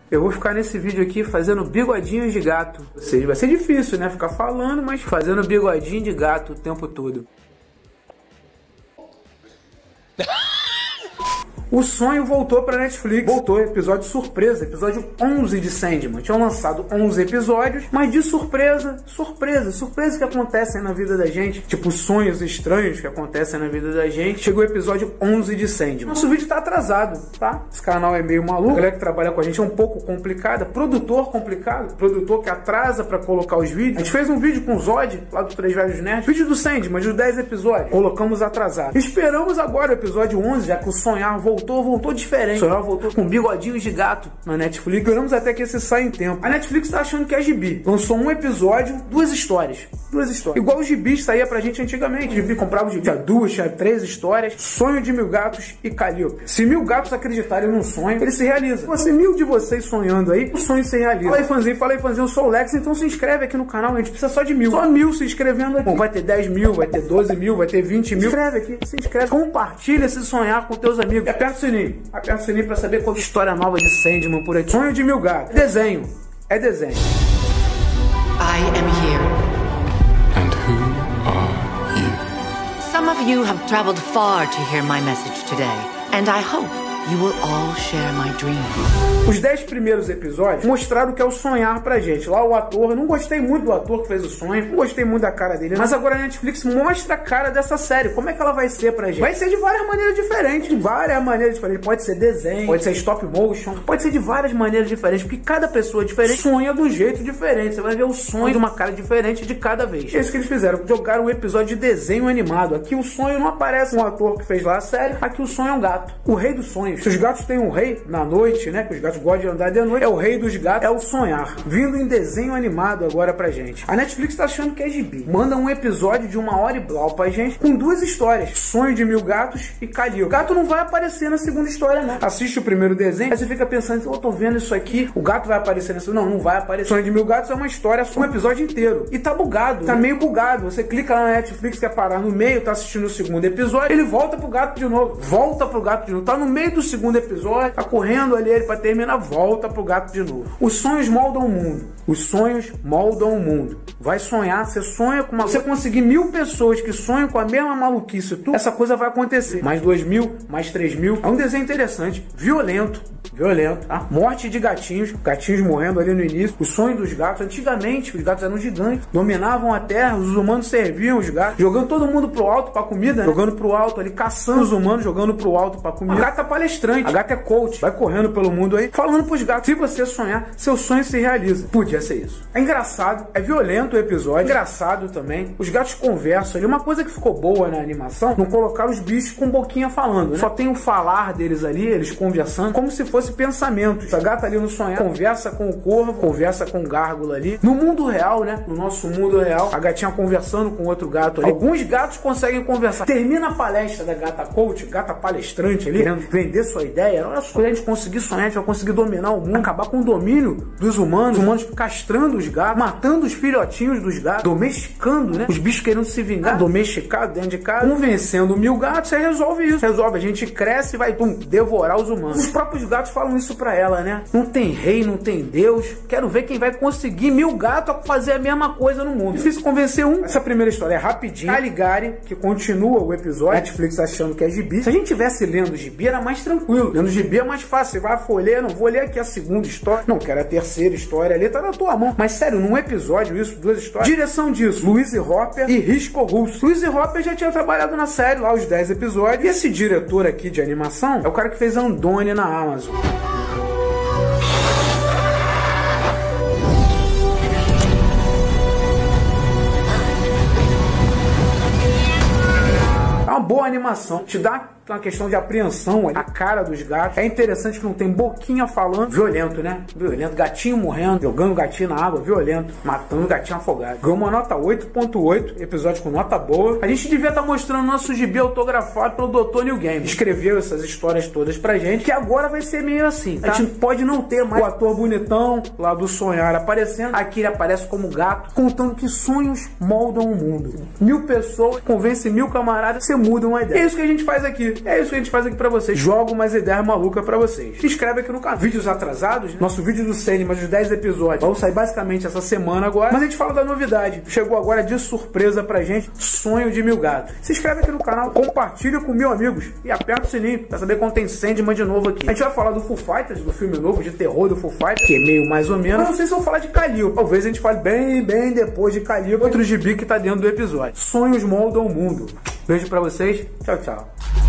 Eu vou ficar nesse vídeo aqui fazendo bigodinhos de gato. Ou seja, vai ser difícil, né? Ficar falando, mas fazendo bigodinho de gato o tempo todo. O sonho voltou pra Netflix. Voltou, episódio surpresa, episódio 11 de Sandman. Tinham lançado 11 episódios, mas de surpresa que acontecem na vida da gente. Tipo, sonhos estranhos que acontecem na vida da gente. Chegou o episódio 11 de Sandman. Nosso vídeo tá atrasado, tá? Esse canal é meio maluco. A galera que trabalha com a gente é um pouco complicada. Produtor complicado. Produtor que atrasa pra colocar os vídeos. A gente fez um vídeo com o Zod, lá do Três Velhos Nerds. Vídeo do Sandman, de 10 episódios. Colocamos atrasado. Esperamos agora o episódio 11, já que o sonhar voltou diferente. O sonhar voltou com bigodinhos de gato na Netflix. Esperamos até que esse saia em tempo. A Netflix tá achando que é gibi. Lançou um episódio, duas histórias. Igual os gibis saía pra gente antigamente. O gibi comprava o gibi. Tinha duas, tinha 3 histórias. Sonho de 1000 gatos e Calliope. Se 1000 gatos acreditarem num sonho, ele se realiza. Se 1000 de vocês sonhando aí, o sonho se realiza. Fala aí, fãzinho, eu sou o Lex, então se inscreve aqui no canal. A gente precisa só de 1000. Só 1000 se inscrevendo aqui. Bom, vai ter 10 mil, vai ter 12 mil, vai ter 20 mil. Se inscreve aqui, se inscreve. Compartilha esse sonhar com teus amigos. E aperta o sininho. Aperta o sininho pra saber qual história nova de Sandman por aqui. Sonho de 1000 gatos. Desenho. É desenho. I am here. And who are you? Some of you have traveled far to hear my message today, and I hope you will all share my dream. Os 10 primeiros episódios mostraram o que é o sonhar pra gente. Lá o ator, eu não gostei muito do ator que fez o sonho, não gostei muito da cara dele, mas agora a Netflix mostra a cara dessa série. Como é que ela vai ser pra gente? Vai ser de várias maneiras diferentes. Pode ser desenho, pode ser stop motion, pode ser de várias maneiras diferentes, porque cada pessoa diferente sonha de um jeito diferente. Você vai ver o sonho de uma cara diferente de cada vez. É isso que eles fizeram, jogaram um episódio de desenho animado. Aqui o sonho não aparece um ator que fez lá a série, aqui o sonho é um gato, o rei dos sonhos. Se os gatos têm um rei na noite, né, que os gatos gostam de andar de noite, é o rei dos gatos, é o sonhar, vindo em desenho animado agora pra gente. A Netflix tá achando que é gibi. Manda um episódio de 1h e blau pra gente, com 2 histórias, Sonho de 1000 gatos e Calliope. O gato não vai aparecer na segunda história, não. Assiste o primeiro desenho, aí você fica pensando, eu tô vendo isso aqui, o gato vai aparecer nessa. Não vai aparecer. Sonho de 1000 gatos é uma história, um episódio inteiro. E tá bugado, tá meio bugado. Você clica lá na Netflix, quer parar no meio, tá assistindo o segundo episódio, ele volta pro gato de novo. Tá no meio do segundo episódio, tá correndo ali ele pra terminar, volta pro gato de novo. Os sonhos moldam o mundo. Os sonhos moldam o mundo. Vai sonhar, você sonha com uma... Você conseguir 1000 pessoas que sonham com a mesma maluquice, essa coisa vai acontecer. Mais 2000, mais 3000. É um desenho interessante, violento, tá? Morte de gatinhos morrendo ali no início. O sonho dos gatos. Antigamente, os gatos eram gigantes, dominavam a terra, os humanos serviam os gatos, jogando todo mundo pro alto pra comida, né? Jogando pro alto ali, caçando os humanos, jogando pro alto pra comida. A gata é palestrante, a gata é coach, vai correndo pelo mundo aí, falando pros gatos, se você sonhar, seu sonho se realiza. Podia ser isso. É engraçado, é violento o episódio, engraçado também. Os gatos conversam ali. Uma coisa que ficou boa na animação, não colocaram os bichos com boquinha falando, né? Só tem o falar deles ali, eles conversando, como se fosse pensamento. A gata ali no sonhar conversa com o corvo, conversa com o gárgula ali. No mundo real, né? No nosso mundo real, a gatinha conversando com outro gato ali. Alguns gatos conseguem conversar. Termina a palestra da gata coach, gata palestrante ali, querendo vender sua ideia. Olha só, quando a gente conseguir sonhar, a gente vai conseguir dominar o mundo, acabar com o domínio dos humanos, os humanos castrando os gatos, matando os filhotinhos dos gatos, domesticando, né? Os bichos querendo se vingar, domesticado dentro de casa, convencendo 1000 gatos, aí resolve isso. A gente cresce e vai, devorar os humanos. Os próprios gatos falam isso pra ela, né? Não tem rei, não tem Deus. Quero ver quem vai conseguir 1000 gatos a fazer a mesma coisa no mundo. Difícil convencer um. Essa primeira história é rapidinha. Caligari, que continua o episódio. Netflix achando que é gibi. Se a gente tivesse lendo gibi, era mais tranquilo. Lendo gibi é mais fácil. Você vai folhear, não vou ler aqui a segunda história. Não, quero a terceira história ali, tá na tua mão. Mas sério, num episódio, isso, 2 histórias. Direção disso, Louise Hopper e Risco Russo. Louise Hopper já tinha trabalhado na série, lá os 10 episódios. E esse diretor aqui de animação é o cara que fez Andônia na Amazon. É uma boa animação, te dá uma questão de apreensão ali, a cara dos gatos. É interessante que não tem boquinha falando. Violento, né? Violento. Gatinho morrendo, jogando gatinho na água, violento. Matando gatinho afogado. Ganhou uma nota 8.8, episódio com nota boa. A gente devia estar mostrando nosso gibi autografado pelo Dr. New Game. Escreveu essas histórias todas pra gente, que agora vai ser meio assim, tá? A gente pode não ter mais o ator bonitão lá do sonhar aparecendo. Aqui ele aparece como gato, contando que sonhos moldam o mundo. 1000 pessoas, convence 1000 camaradas, você muda uma ideia. É isso que a gente faz aqui. É isso que a gente faz aqui pra vocês. Joga umas ideias malucas pra vocês. Se inscreve aqui no canal. Vídeos atrasados, nosso vídeo do Sandman, dos 10 episódios, vão sair basicamente essa semana agora. Mas a gente fala da novidade. Chegou agora de surpresa pra gente, Sonho de Mil Gatos. Se inscreve aqui no canal, compartilha com 1000 amigos e aperta o sininho pra saber quando tem Sandman de novo aqui. A gente vai falar do Foo Fighters, do filme novo de terror do Foo Fighters, que é meio mais ou menos. Mas não sei se eu vou falar de Kalil. Talvez a gente fale bem depois de Kalil, outro gibi que tá dentro do episódio. Sonhos moldam o mundo. Beijo pra vocês. Tchau, tchau.